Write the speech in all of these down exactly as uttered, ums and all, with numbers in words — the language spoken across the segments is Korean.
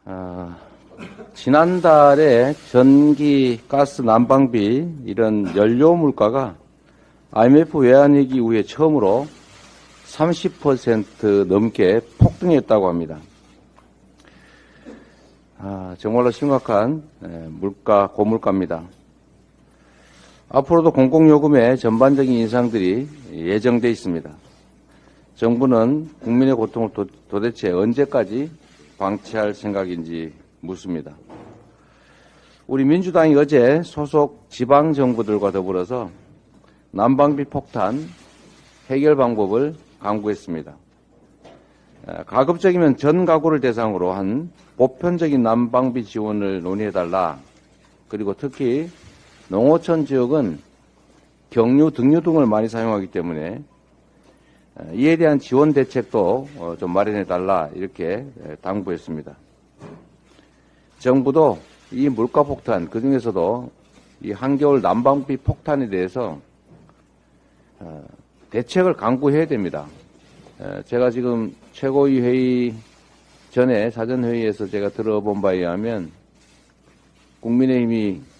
아, 지난달에 전기, 가스, 난방비 이런 연료 물가가 아이엠에프 외환위기 이후에 처음으로 삼십 퍼센트 넘게 폭등했다고 합니다. 아, 정말로 심각한 물가, 고물가입니다. 앞으로도 공공요금의 전반적인 인상들이 예정돼 있습니다. 정부는 국민의 고통을 도, 도대체 언제까지 방치할 생각인지 묻습니다. 우리 민주당이 어제 소속 지방정부들과 더불어서 난방비 폭탄 해결 방법을 강구했습니다. 가급적이면 전 가구를 대상으로 한 보편적인 난방비 지원을 논의해달라. 그리고 특히 농어촌 지역은 경유, 등유 등을 많이 사용하기 때문에 이에 대한 지원 대책도 좀 마련해달라 이렇게 당부했습니다. 정부도 이 물가 폭탄, 그중에서도 이 한겨울 난방비 폭탄에 대해서 대책을 강구해야 됩니다. 제가 지금 최고위 회의 전에 사전회의에서 제가 들어본 바에 의하면 국민의힘이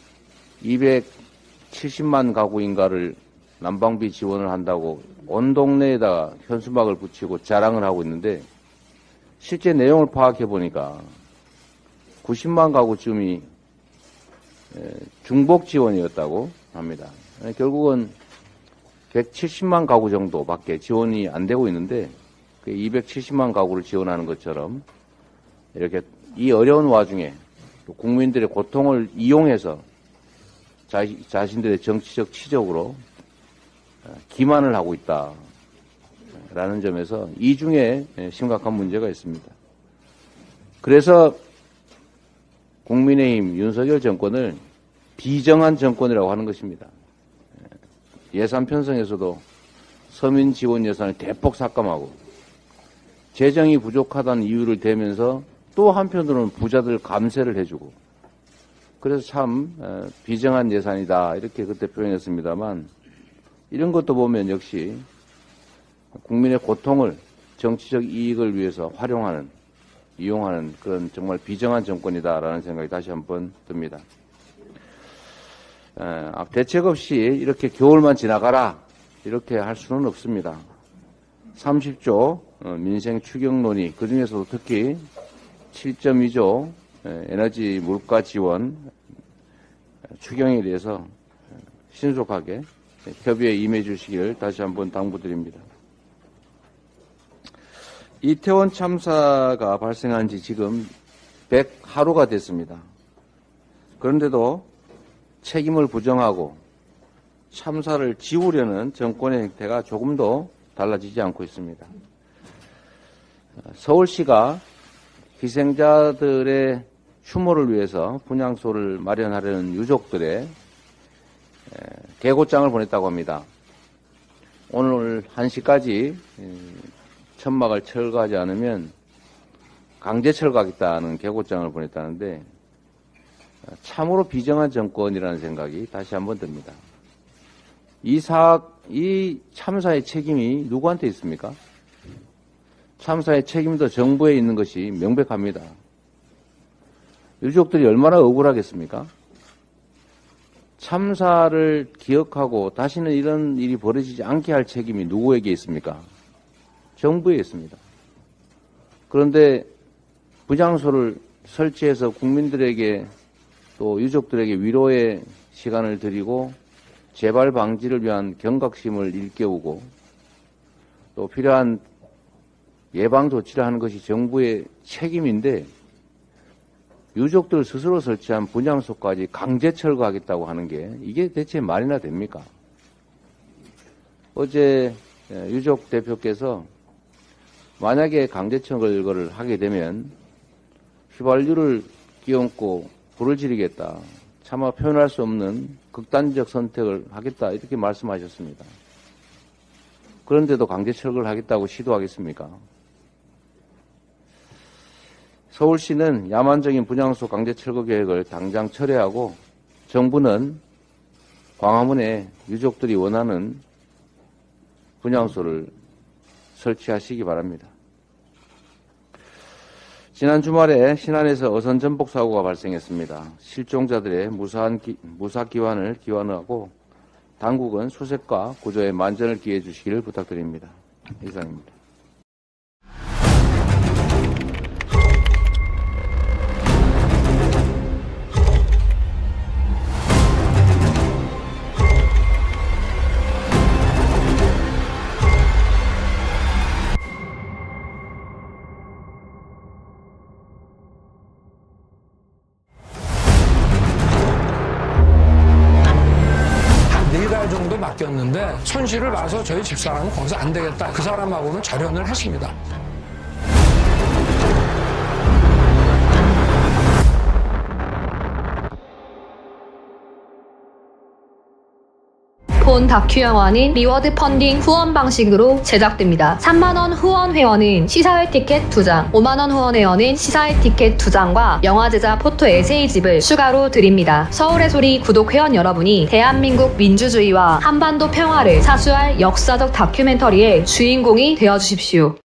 이백칠십만 가구인가를 난방비 지원을 한다고 온 동네에다가 현수막을 붙이고 자랑을 하고 있는데 실제 내용을 파악해 보니까 구십만 가구쯤이 중복 지원이었다고 합니다. 결국은 백칠십만 가구 정도밖에 지원이 안 되고 있는데 이백칠십만 가구를 지원하는 것처럼 이렇게 이 어려운 와중에 국민들의 고통을 이용해서 자, 자신들의 정치적 치적으로 기만을 하고 있다라는 점에서 이중에 심각한 문제가 있습니다. 그래서 국민의힘 윤석열 정권을 비정한 정권이라고 하는 것입니다. 예산 편성에서도 서민 지원 예산을 대폭 삭감하고 재정이 부족하다는 이유를 대면서 또 한편으로는 부자들 감세를 해주고 그래서 참 비정한 예산이다 이렇게 그때 표현했습니다만 이런 것도 보면 역시 국민의 고통을 정치적 이익을 위해서 활용하는 이용하는 그런 정말 비정한 정권이다라는 생각이 다시 한번 듭니다. 대책 없이 이렇게 겨울만 지나가라 이렇게 할 수는 없습니다. 삼십조 민생 추경 논의 그중에서도 특히 칠점이조 에너지 물가 지원 추경에 대해서 신속하게 협의에 임해 주시길 다시 한번 당부드립니다. 이태원 참사가 발생한 지 지금 백 하루가 됐습니다. 그런데도 책임을 부정하고 참사를 지우려는 정권의 행태가 조금도 달라지지 않고 있습니다. 서울시가 희생자들의 추모를 위해서 분향소를 마련하려는 유족들의 개고장을 보냈다고 합니다. 오늘 한 시까지 천막을 철거하지 않으면 강제 철거하겠다는 개고장을 보냈다는데 참으로 비정한 정권이라는 생각이 다시 한번 듭니다. 이 사, 이 참사의 책임이 누구한테 있습니까? 참사의 책임도 정부에 있는 것이 명백합니다. 유족들이 얼마나 억울하겠습니까? 참사를 기억하고 다시는 이런 일이 벌어지지 않게 할 책임이 누구에게 있습니까? 정부에 있습니다. 그런데 분향소를 설치해서 국민들에게 또 유족들에게 위로의 시간을 드리고 재발 방지를 위한 경각심을 일깨우고 또 필요한 예방 조치를 하는 것이 정부의 책임인데 유족들 스스로 설치한 분향소까지 강제 철거하겠다고 하는 게 이게 대체 말이나 됩니까? 어제 유족 대표께서 만약에 강제 철거를 하게 되면 휘발유를 끼얹고 불을 지르겠다. 차마 표현할 수 없는 극단적 선택을 하겠다. 이렇게 말씀하셨습니다. 그런데도 강제 철거를 하겠다고 시도하겠습니까? 서울시는 야만적인 분향소 강제 철거 계획을 당장 철회하고 정부는 광화문에 유족들이 원하는 분향소를 설치하시기 바랍니다. 지난 주말에 신안에서 어선 전복 사고가 발생했습니다. 실종자들의 무사한 기, 무사 기환을 기원하고 당국은 수색과 구조에 만전을 기해 주시기를 부탁드립니다. 이상입니다. 네 달 정도 맡겼는데 손실을 봐서 저희 집사람은 거기서 안 되겠다. 그 사람하고는 절연을 했습니다. 본 다큐 영화는 리워드 펀딩 후원 방식으로 제작됩니다. 삼만 원 후원 회원은 시사회 티켓 두 장, 오만 원 후원 회원은 시사회 티켓 두 장과 영화 제작 포토 에세이집을 추가로 드립니다. 서울의 소리 구독 회원 여러분이 대한민국 민주주의와 한반도 평화를 사수할 역사적 다큐멘터리의 주인공이 되어주십시오.